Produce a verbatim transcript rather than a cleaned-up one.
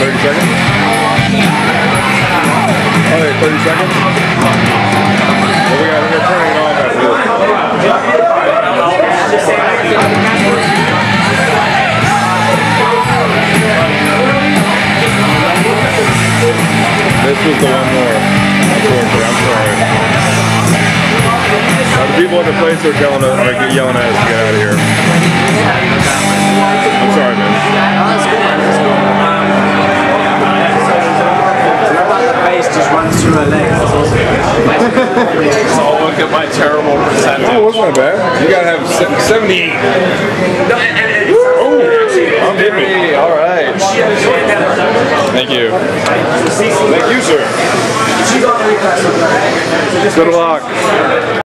thirty seconds? Oh, wait, thirty seconds? Well, we got, we're turning it off after this. This was the one more. Unfortunately, I'm sorry. Uh, the people at the place are telling us, are yelling at us to get out of here. I'm sorry, man. That's cool, man. That's cool. The bass just runs through her legs. So look at my terrible percentage. Oh, it wasn't that bad. You gotta have seventy-eight. Oh, I'm hippie. All right. Thank you. Thank you, sir. Good luck.